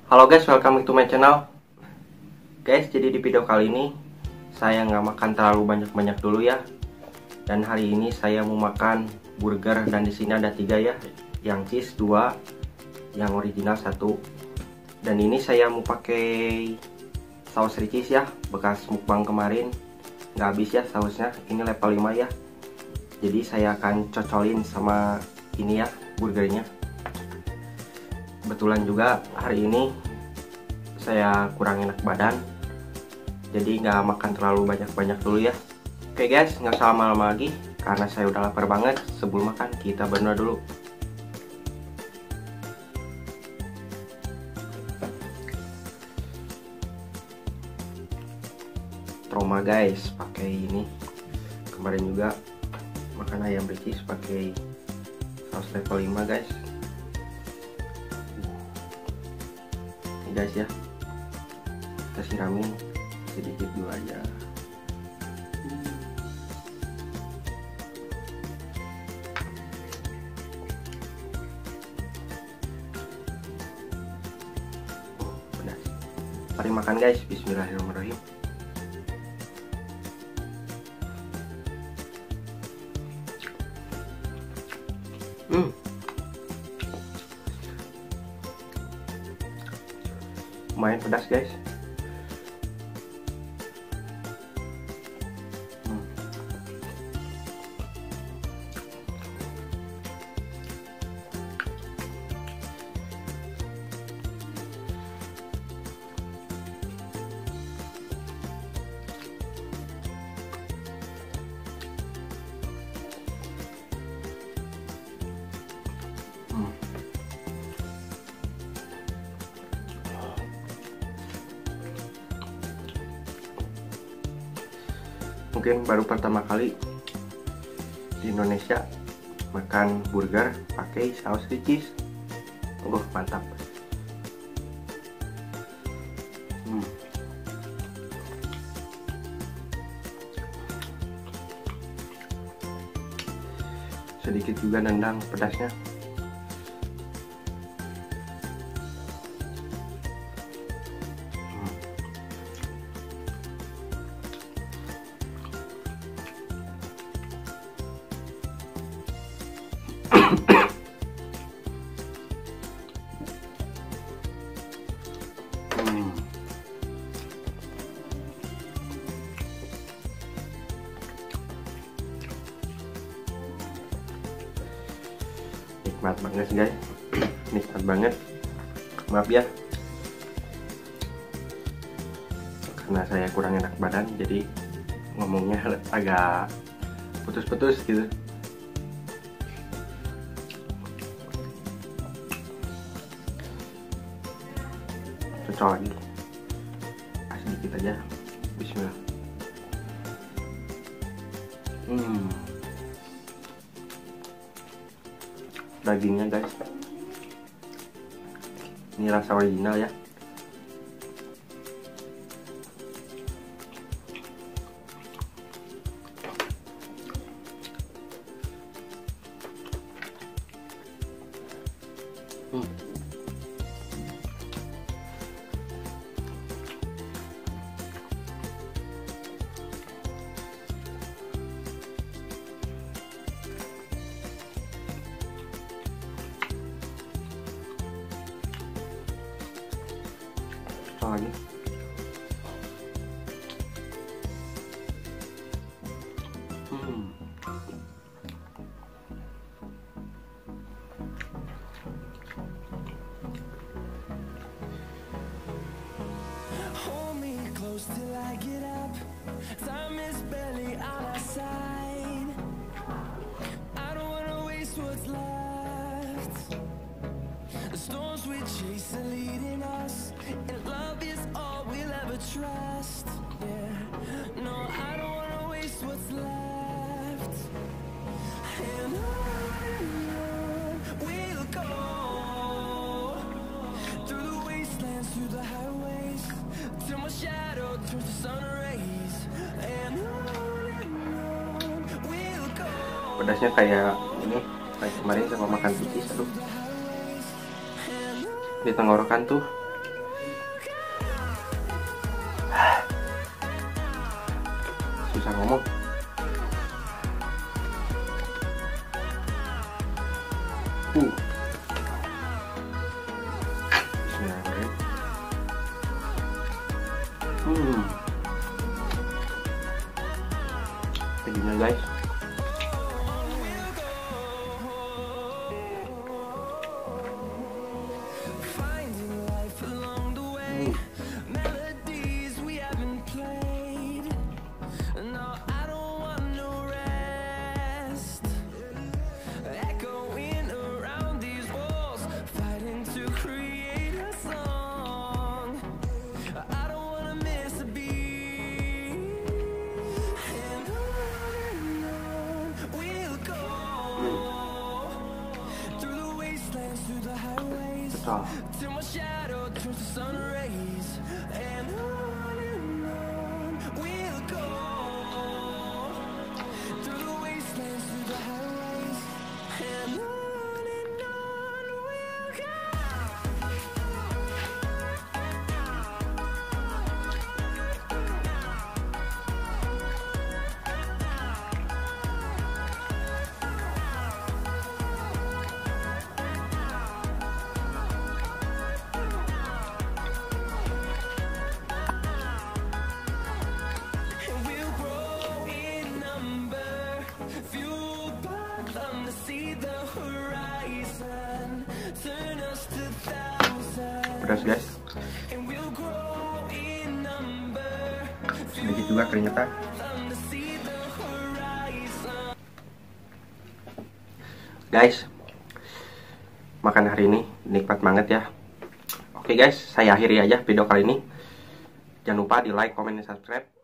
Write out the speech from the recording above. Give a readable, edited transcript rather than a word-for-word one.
Halo guys, welcome to my channel. Guys, jadi di video kali ini saya nggak makan terlalu banyak-banyak dulu ya. Dan hari ini saya mau makan burger, dan di sini ada 3 ya. Yang cheese 2, yang original 1. Dan ini saya mau pakai saus Ricis ya, bekas mukbang kemarin. Nggak habis ya sausnya, ini level 5 ya. Jadi saya akan cocolin sama ini ya, burgernya. Kebetulan juga hari ini saya kurang enak badan, jadi nggak makan terlalu banyak-banyak dulu ya. Oke guys, nggak usah lama-lama lagi karena saya udah lapar banget. Sebelum makan kita berdoa dulu. Trauma guys, pakai ini. Kemarin juga makan ayam Ricis pakai saus level 5 guys. Ini guys ya, kita siramin sedikit dulu aja. Pedas. Mari makan guys, bismillahirrahmanirrahim. Lumayan pedas guys. Mungkin baru pertama kali di Indonesia makan burger pakai saus Ricis. Mantap. Sedikit juga nendang pedasnya. Nikmat banget guys, nikmat banget. Maaf ya karena saya kurang enak badan, jadi ngomongnya agak putus-putus gitu. Cocok lagi, kasih dikit aja. Bismillah. Dagingnya guys, ini rasa original ya. Lagi Hold me close till I get up. Time is barely on our side. I don't wanna waste what's left. The storms we chase are leading us, and love is all we'll ever trust. Yeah, no, I don't wanna waste what's left. And on we'll go, through the wastelands, through the highways, till my shadow turns to sun rays. And on we'll go. pedasnya kayak ini, kayak kemarin sama makan Ricis. Aduh, di tenggorokan tuh bisa ngomong. Bismillahirrahmanirrahim. Begini guys. Till my shadow turns to sun rays, and on we'll go through the wastelands, through the highways, and on we'll go. Pedas guys, sedikit juga keringetan. Guys, makan hari ini nikmat banget ya. Oke guys, saya akhiri aja video kali ini. Jangan lupa di like, comment, dan subscribe.